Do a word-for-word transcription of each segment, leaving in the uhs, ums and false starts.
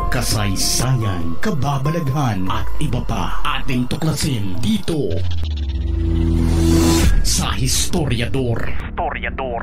kasaysayan, kababalaghan at iba pa ating tuklasin dito sa Historiador. Historiador.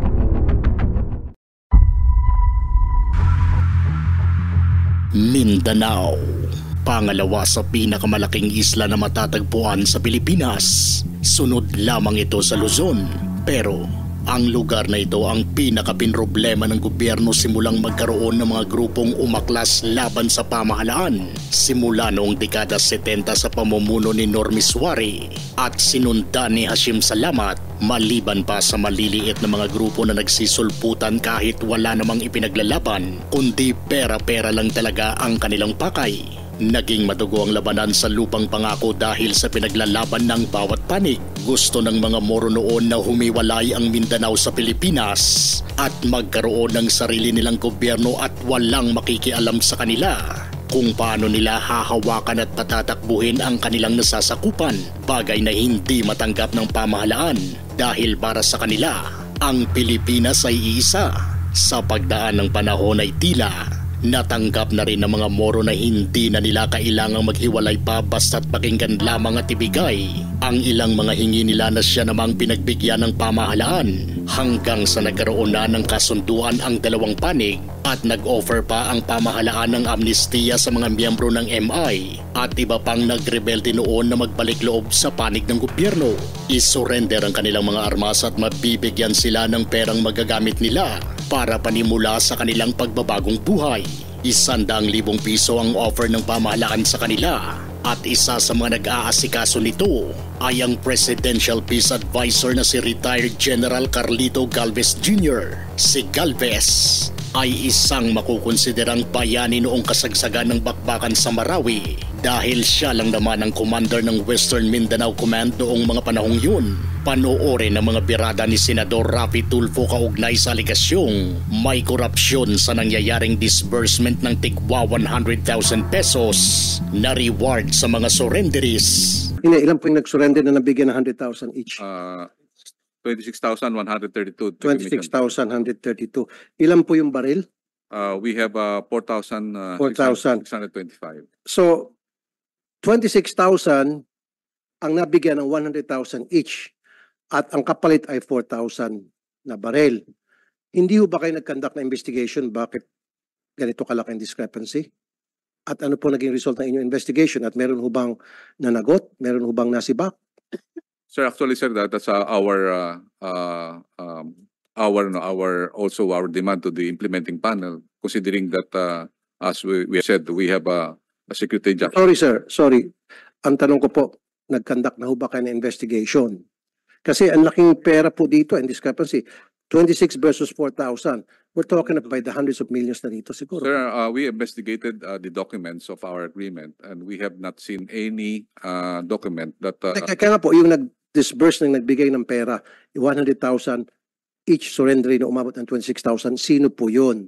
Mindanao, pangalawa sa pinakamalaking isla na matatagpuan sa Pilipinas. Sunod lamang ito sa Luzon, pero ang lugar na ito ang pinakapinroblema ng gobyerno simulang magkaroon ng mga grupong umaklas laban sa pamahalaan simula noong dekada setenta sa pamumuno ni Normie Suari at sinundan ni Hashim Salamat, maliban pa sa maliliit na mga grupo na nagsisulputan kahit wala namang ipinaglalaban kundi pera-pera lang talaga ang kanilang pakay. Naging madugo ang labanan sa lupang pangako dahil sa pinaglalaban ng bawat panig. Gusto ng mga Moro noon na humiwalay ang Mindanao sa Pilipinas at magkaroon ng sarili nilang gobyerno at walang makikialam sa kanila kung paano nila hahawakan at patatakbuhin ang kanilang nasasakupan, bagay na hindi matanggap ng pamahalaan dahil para sa kanila, ang Pilipinas ay iisa. Sa pagdaan ng panahon ay tila natanggap na rin ng mga Moro na hindi na nila kailangang maghiwalay pa basta't pakinggan lamang at ibigay ang ilang mga hingi nila na siya namang pinagbigyan ng pamahalaan, hanggang sa nagkaroon na ng kasunduan ang dalawang panig at nag-offer pa ang pamahalaan ng amnestiya sa mga miyembro ng M I at iba pang nagrebelde noon na magbalik loob sa panig ng gobyerno. Isurrender ang kanilang mga armas at mabibigyan sila ng perang magagamit nila para panimula sa kanilang pagbabagong buhay. Isandaang libong piso ang offer ng pamahalaan sa kanila at isa sa mga nag-aasikaso nito ay ang Presidential Peace Advisor na si retired General Carlito Galvez Junior Si Galvez ay isang makukonsiderang bayani noong kasagsagan ng bakbakan sa Marawi dahil siya lang naman ang commander ng Western Mindanao Command noong mga panahong yun. Panoorin ang mga birada ni Senador Rafi Tulfo kaugnay sa aligasyong may korupsyon sa nangyayaring disbursement ng tigwa one hundred thousand pesos na reward sa mga surrenderies. Hindi, ilan po yung nag-surrender na nabigyan ng one hundred thousand each? Uh, twenty-six thousand one hundred thirty-two. twenty-six thousand one hundred thirty-two. Ilan po yung baril? Uh, we have uh, four thousand six hundred twenty-five. So, twenty-six thousand ang nabigyan ng one hundred thousand each at ang kapalit ay four thousand na baril. Hindi ho ba kayo nag-conduct na investigation bakit ganito kalaking discrepancy? At ano po naging result ng inyong investigation? At meron ho bang nanagot? Meron ho bang nasibak? Sir, actually, sir, that, that's uh, our uh, uh, um, our no, our also our demand to the implementing panel, considering that uh, as we, we said, we have a, a security injunction. Sorry, sir. Sorry. Ang tanong ko po, nag-conduct na ho ba kayo ng investigation? Kasi ang laking pera po dito and discrepancy, twenty-six versus four thousand. We're talking about the hundreds of millions na dito siguro. Sir, uh, we investigated uh, the documents of our agreement and we have not seen any uh, document that... Uh, Kaya, kaya nga po, yung nag-disburse ng nagbigay ng pera, one hundred thousand, each surrender na umabot ng twenty-six thousand, sino po yun?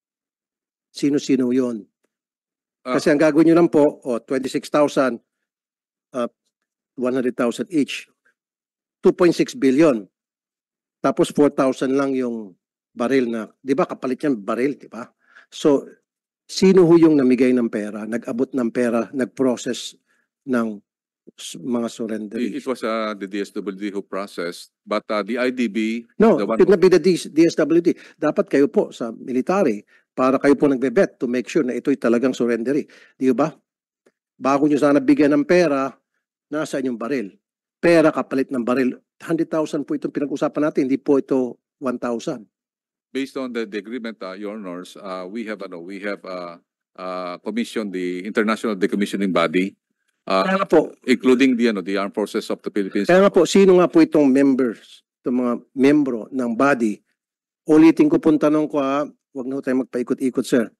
Sino-sino yun? Uh, Kasi ang gagawin nyo lang po, oh, twenty-six thousand, uh, one hundred thousand each, two point six billion. Tapos four thousand lang yung baril na, di ba kapalit yan baril, di ba? So, sino ho yung namigay ng pera, nag-abot ng pera, nag-process ng mga surrender? It, it was uh, the D S W D who processed, but uh, the I D B... No, the one it should not be the D S W D. Dapat kayo po sa military para kayo po nagbe-bet to make sure na ito'y talagang surrender. Di ba? Bago nyo sana bigyan ng pera, nasa inyong baril. Pera kapalit ng baril. one hundred thousand po itong pinag-usapan natin, hindi po ito one thousand. Based on the, the agreement, uh, Your Honors, uh, we have ano, we have uh, uh, commissioned the International Decommissioning Body, uh, Kaya nga po, including the ano, the Armed Forces of the Philippines. kaya nga po, sino nga po itong members, itong mga membro ng body? Ulitin ko pong tanong ko ha, huwag na ho tayo magpaikot-ikot, sir.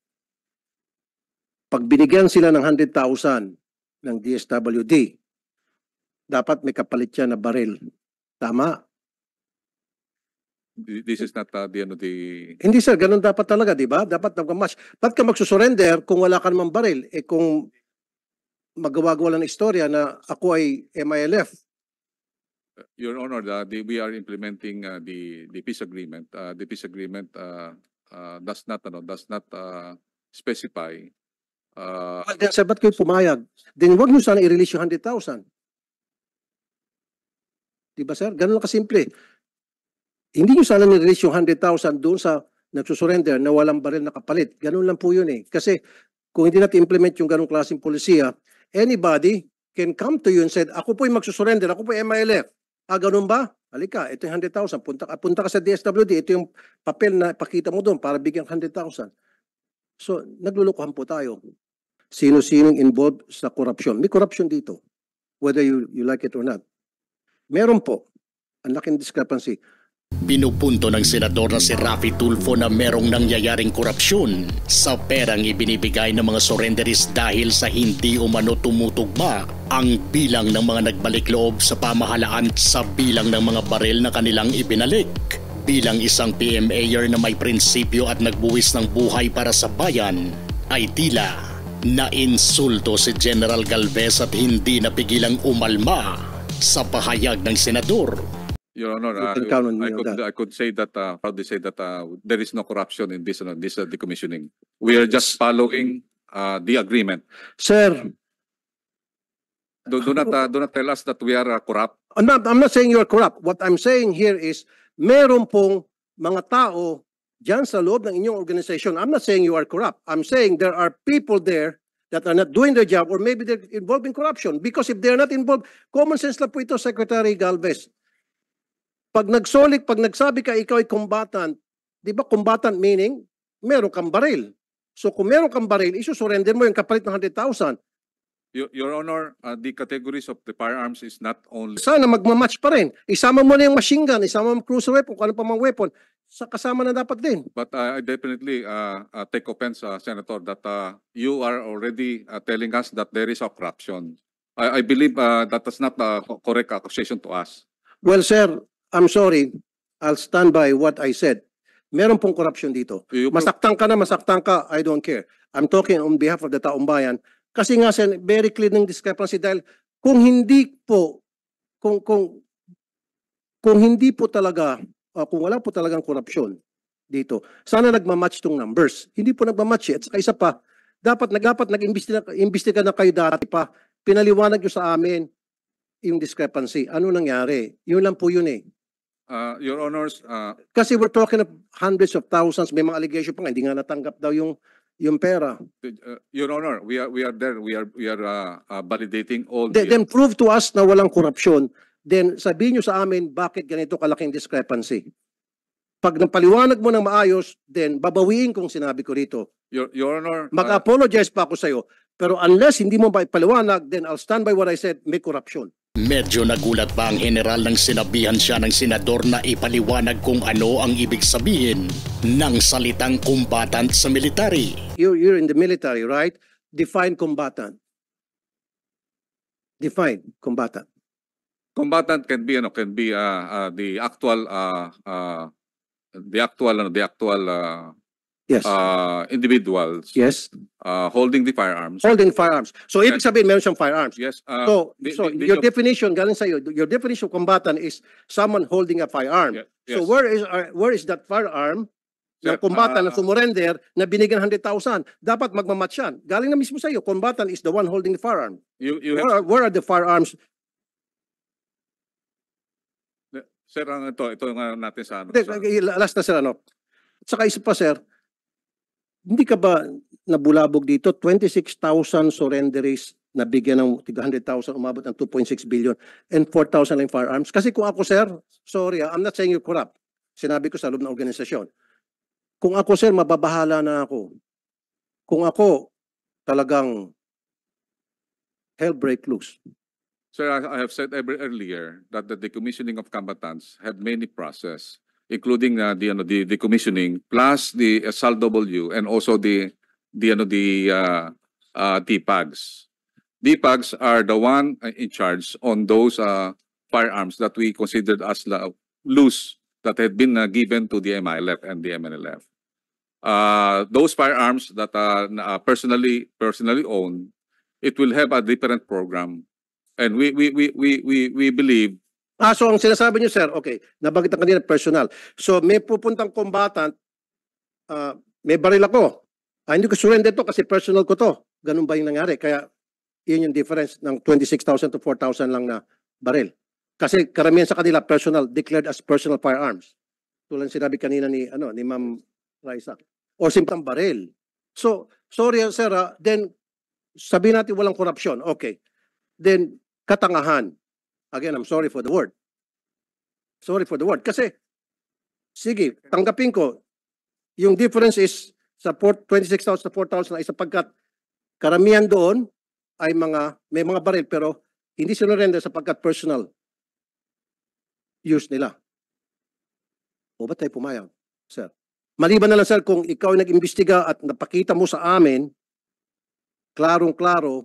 Pag binigyan sila ng one hundred thousand ng D S W D, dapat may kapalit yan na baril. Tama? This is not uh, the ano, the Hindi sir, ganun dapat talaga, di ba? Dapat nag-match. Ba't ka magsusurrender kung wala ka namang baril? Eh kung magawa-gawa lang ng istorya na ako ay M I L F. Your Honor, the, the, we are implementing uh, the the peace agreement. Uh, the peace agreement uh, uh, does not ano, does not uh, specify uh, Well, then, sir, ba't kayo pumayag? Then wag nyo sana i-release yung one hundred thousand. Diba, sir? Ganun lang kasimple. Hindi nyo sana ni-release yung one hundred thousand doon sa nagsusurrender na walang baril na kapalit. Ganun lang po yun eh. Kasi kung hindi natin implement yung ganung klaseng polisiya, anybody can come to you and said, ako po yung magsusurrender, ako po yung M I L F. Ah, ganun ba? Halika, ito yung one hundred thousand. Punta, punta ka sa D S W D, ito yung papel na pakita mo doon para bigyan one hundred thousand. So, naglulukuhan po tayo. Sino-sinong involved sa korupsyon. May korupsyon dito, whether you, you like it or not. Meron po. Ang laking discrepancy. Pinupunto ng senador na si Raffy Tulfo na merong nangyayaring korupsyon sa perang ibinibigay ng mga surrenderies dahil sa hindi umano tumutugma ang bilang ng mga nagbalik loob sa pamahalaan sa bilang ng mga baril na kanilang ibinalik. Bilang isang P M A-er na may prinsipyo at nagbuwis ng buhay para sa bayan, ay tila nainsulto si General Galvez at hindi napigilang umalma sa pahayag ng senador. Your Honor, You uh, can count on me I on could that. I could say that uh, proudly say that uh, there is no corruption in this uh, this uh, decommissioning. We are just following uh, the agreement. Sir, Do, do not uh, do not tell us that we are uh, corrupt. I'm not, I'm not saying you're corrupt. What I'm saying here is, meron pong mga tao dyan sa loob ng inyong organization. I'm not saying you are corrupt. I'm saying there are people there that are not doing their job or maybe they're involved in corruption. Because if they're not involved, common sense lang po ito, Secretary Galvez. Pag nagsolik, pag nagsabi ka ikaw ay combatant, di ba combatant meaning, meron kang baril. So kung meron kang baril, isusurrender mo yung kapalit ng one hundred thousand. Your, Your Honor, uh, the categories of the firearms is not only Sana magmamatch pa rin. Isama mo na yung machine gun, isama mo yung cruiser weapon, kung ano pa mga weapon, sa kasama na dapat din. but uh, I definitely uh, uh, take offense, uh, Senator, that uh, you are already uh, telling us that there is a corruption. I, I believe uh, that is not a correct accusation to us. Well, sir, I'm sorry. I'll stand by what I said. Meron pong corruption dito. You- Masaktan ka na, masaktan ka, I don't care. I'm talking on behalf of the taong bayan. Kasi nga, sir, very clear ng discrepancy dahil kung hindi po, kung, kung, kung hindi po talaga, uh, kung wala po talagang korupsyon dito, sana nagmamatch tong numbers. Hindi po nagmamatch eh. At saka isa pa, dapat, dapat nag-imbestiga imbestiga na kayo dati pa, pinaliwanag nyo sa amin yung discrepancy. Ano nangyari? Yun lang po yun eh. Uh, Your Honors, uh, Kasi we're talking of hundreds of thousands, may mga allegation pa nga, hindi nga natanggap daw yung yung pera. uh, Your Honor, we are we are there. We are we are uh, uh, validating all Then, the then prove to us na walang korupsyon. Then sabihin nyo sa amin bakit ganito kalaking discrepancy. Pag napaliwanag mo ng maayos, then babawiin kung sinabi ko rito. Your, Your Honor, uh, Mag-apologize pa ako sa'yo. Pero unless hindi mo ba ipaliwanag, then I'll stand by what I said, may korupsyon. Medyo nagulat pa ang general nang sinabihan siya ng senador na ipaliwanag kung ano ang ibig sabihin ng salitang combatant sa military. You're, you're in the military, right? Define combatant. Define combatant. combatant can be ano can be uh, uh, the actual uh, uh, the actual ano the actual uh, Yes. uh, individuals yes. uh, holding the firearms. Holding firearms. So, ibig Yes. sabihin, meron siyang firearms. Yes. Uh, So, the- so the- the your job- definition, galing sa'yo, your definition of combatant is someone holding a firearm. Ye- So, yes. where is uh, where is that firearm ng Sir, combatant na uh, sumurrender na binigyan one hundred thousand? Dapat magmamatch yan. Galing na mismo sa'yo, combatant is the one holding the firearm. you you Where are, have, where are the firearms? sir, ang ito ito nga natin sa ano. Hindi, sa- last na sir, ano? At saka isa pa, sir, hindi ka ba nabulabog dito? twenty-six thousand surrenderies na bigyan ng one hundred thousand, umabot ng two point six billion and four thousand lang firearms. Kasi kung ako, sir, sorry, ah, I'm not saying you're corrupt. Sinabi ko sa loob ng organisasyon. Kung ako, sir, mababahala na ako. Kung ako, talagang hell break loose. Sir, I I have said ever earlier that the decommissioning of combatants have many process, including uh, the ano the decommissioning plus the S L W and also the the ano the uh, uh, D PAGs. D PAGs are the one uh, in charge on those uh, firearms that we considered as la- loose that had been uh, given to the M I L F and the M N L F. Uh, those firearms that are uh, personally personally owned, it will have a different program. And we we we we we we believe Ah, so ang sinasabi niyo, sir, okay, nabanggit ang kanina personal. So may pupuntang combatant, ah, may baril ako. Ah, hindi ko surrender to kasi personal ko to. Ganun ba yung nangyari? Kaya yun yung difference ng twenty-six thousand to four thousand lang na baril. Kasi karamihan sa kanila personal, declared as personal firearms. Tulad sinabi kanina ni ano ni Ma'am Raisa. O simpang baril. So, sorry sir, uh, then sabihin natin walang korupsyon. Okay. Then katangahan. Again, I'm sorry for the word. Sorry for the word. Kasi, sige, tanggapin ko, yung difference is sa twenty-six thousand to four thousand ay sapagkat karamihan doon ay mga, may mga baril pero hindi sinurrender sapagkat personal use nila. O ba't tayo pumayag, sir? Maliban na lang, sir, kung ikaw ay nag-imbestiga at napakita mo sa amin, klarong-klaro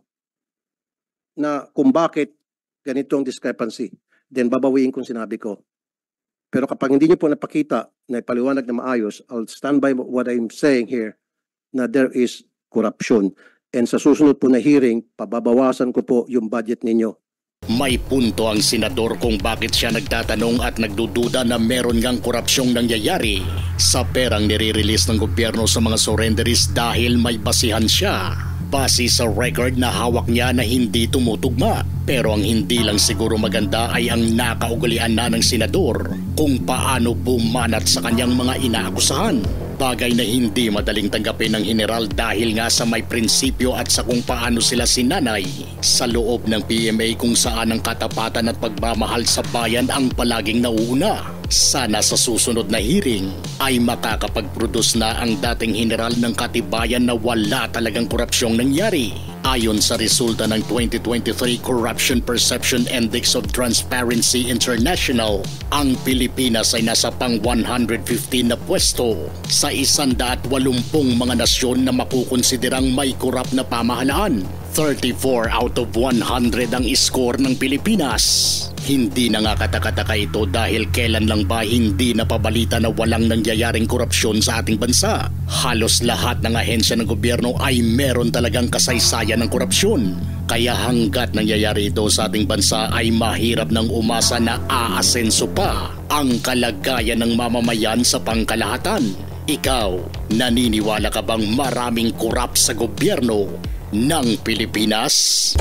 na kung bakit ganitong discrepancy, then babawiin kung sinabi ko. Pero kapag hindi niyo po napakita na ipaliwanag na maayos, I'll stand by what I'm saying here na there is corruption. And sa susunod po na hearing, pababawasan ko po yung budget ninyo. May punto ang senador kung bakit siya nagtatanong at nagdududa na meron ngang korupsyong nangyayari sa perang nire-release ng gobyerno sa mga surrenderies dahil may basihan siya. Base sa record na hawak niya na hindi tumutugma. Pero ang hindi lang siguro maganda ay ang nakaugalian na ng senador kung paano bumanat sa kanyang mga inaakusahan. Bagay na hindi madaling tanggapin ng general dahil nga sa may prinsipyo at sa kung paano sila sinanay sa loob ng P M A kung saan ang katapatan at pagmamahal sa bayan ang palaging nauuna. Sana sa susunod na hearing ay makakapag-produce na ang dating general ng katibayan na wala talagang korupsyong nangyari. Ayon sa resulta ng twenty twenty-three Corruption Perception Index of Transparency International, ang Pilipinas ay nasa pang one hundred fifteen na pwesto sa one hundred eighty mga nasyon na makukonsiderang may korap na pamahalaan. thirty-four out of one hundred ang score ng Pilipinas. Hindi na nga katakataka ito dahil kailan lang ba hindi napabalita na walang nangyayaring korupsyon sa ating bansa. Halos lahat ng ahensya ng gobyerno ay meron talagang kasaysayan ng korupsyon. Kaya hanggat nangyayari ito sa ating bansa ay mahirap nang umasa na aasenso pa ang kalagayan ng mamamayan sa pangkalahatan. Ikaw, naniniwala ka bang maraming korap sa gobyerno ng Pilipinas?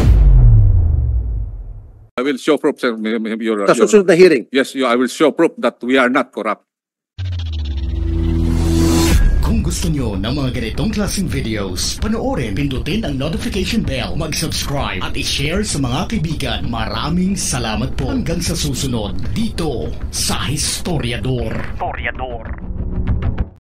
I will show proof, sir. Your, Sa susunod na hearing. Yes, you, I will show proof that we are not corrupt. Kung gusto nyo ng mga ganitong klaseng videos, panoorin, pindutin ang notification bell, mag-subscribe at i-share sa mga kaibigan. Maraming salamat po hanggang sa susunod dito sa Historiador. Historiador.